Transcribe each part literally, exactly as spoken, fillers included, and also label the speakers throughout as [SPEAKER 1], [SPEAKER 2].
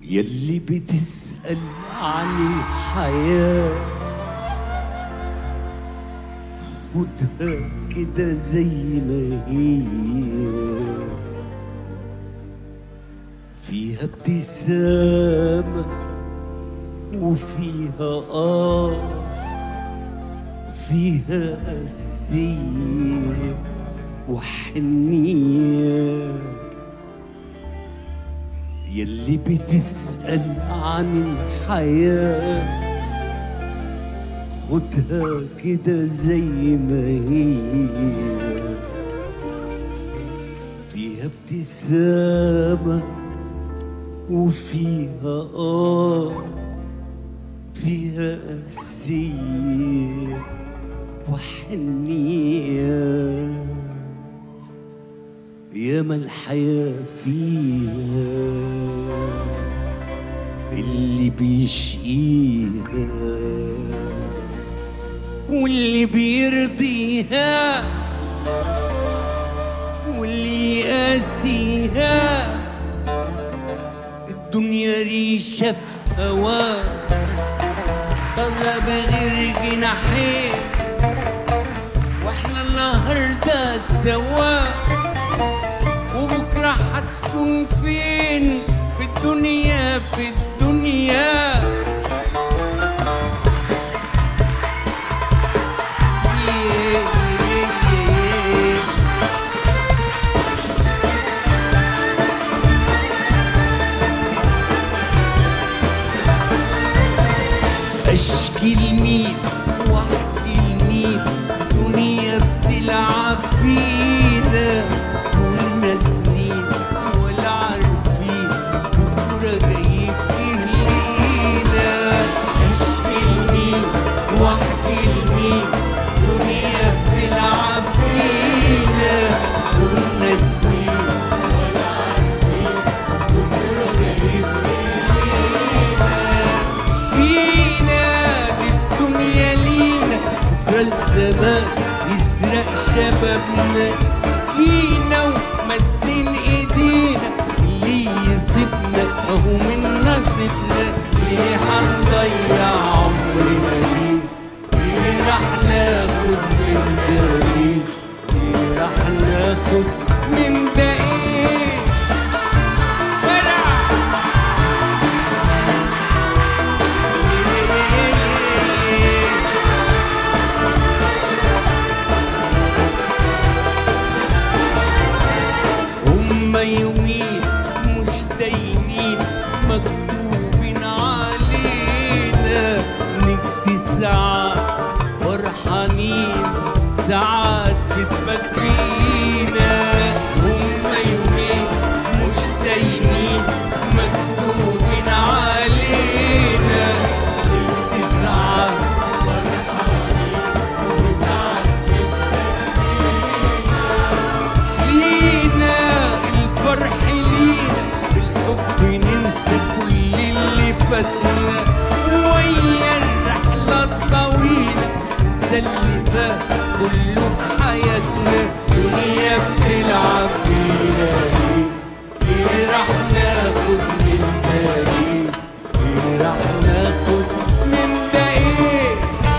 [SPEAKER 1] يلي بتسأل عن الحياة خدها كده زي ما هي، فيها ابتسامة وفيها آه، فيها قسية وحنية. يلي بتسأل عن الحياة خدها كده زي ما هي، فيها ابتسامة وفيها آه، فيها قسية وحنية. ياما الحياة فيها اللي بيشقيها واللي بيرضيها واللي يقاسيها. الدنيا ريشة في هوا طلب غير جناحين، واحنا النهارده سوا وبكره هتكون فين؟ في الدنيا في الدنيا. اشكي لمين واحكي لمين؟ دنيا بتلعب بينا كلنا سنين ولا عارفين بكره جايب ايه لينا. اشكي لمين واحكي لمين؟ دنيا بتلعب بينا كلنا سنين ولا عارفين بكره جايب ايه لينا. الزمان يسرق شبابنا جينا ومدين ايدينا، اللي يسيبنا اهو من نصيبنا. ليه هنضيع عمرنا ليه؟ ليه راح ناخد من ده ايه؟ ليه راح ناخد من ده ايه؟ يومين مش دايمين مكتوبين علينا، نجدي ساعات فرحانين ساعات بتبكينا. هما يومين مش دايمين مكتوبين علينا، نجدي ساعات فرحانين وساعات بتبكينا. لينا الفرح لينا بالحب ننسى كل اللي فاتنا، ويا الرحلة الطويلة ننسى اللي فات كله في حياتنا. دنيا بتلعب بينا ليه؟ ليه راح ناخد من ده ايه؟ ليه راح ناخد من ده ايه؟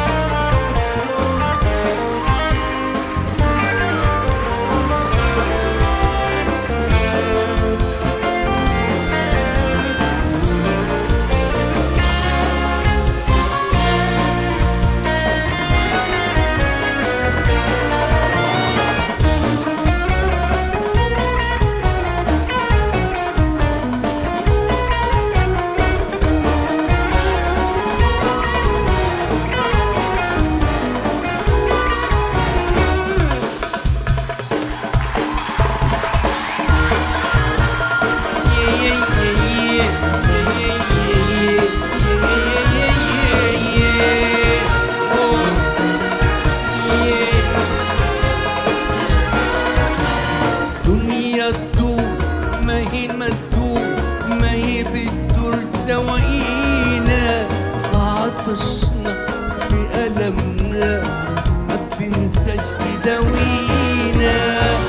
[SPEAKER 1] عطشنا في ألمنا ما بتنساش تداوينا.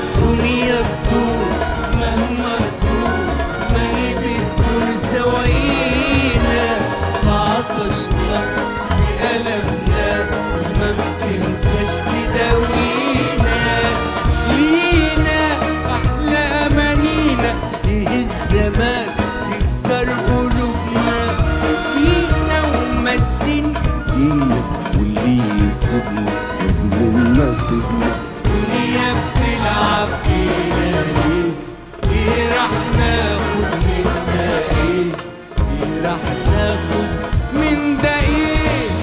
[SPEAKER 1] دنيا بتدور مهما تدور ما هي بتدور سواينا. تناسبنا.
[SPEAKER 2] دنيا بتلعب بينا ليه؟ ايه راح ناخد من ده ايه؟ ايه راح ناخد من ده ايه؟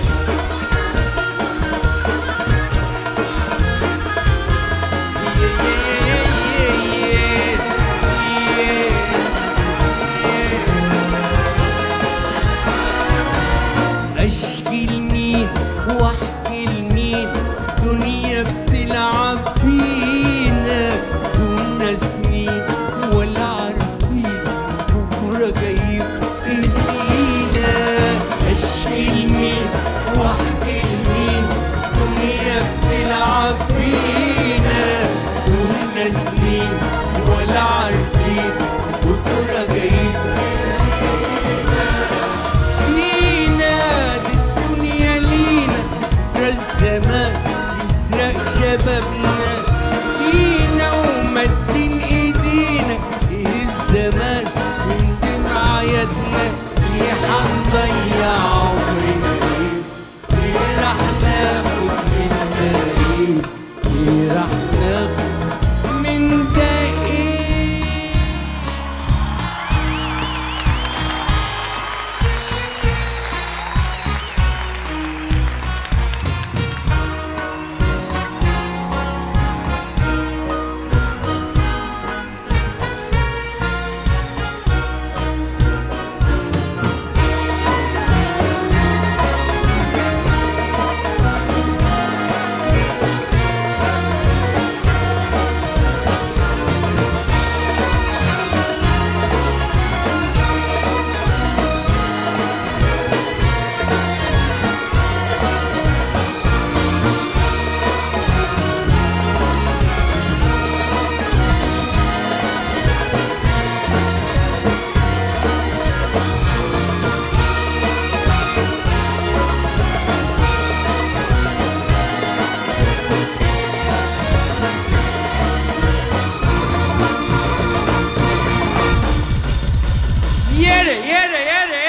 [SPEAKER 2] اشكي لمين واحكي لمين؟ دنيا بتلعب بينا كنا سنين ولا عارفين بكره جايب ايدينا. اشكي لمين واحكي لمين؟ دنيا بتلعب بينا كنا سنين ولا عارفين بكره جايب الزمان يسرق شبابنا فينا ومدين ايدينا. ايه الزمان وندم عيادنا ايه حنضيع عمرنا ايه؟ ايه راح ناخد من ده ايه؟ ايه راح ناخد من ده ايه؟ Yere, yere, yere.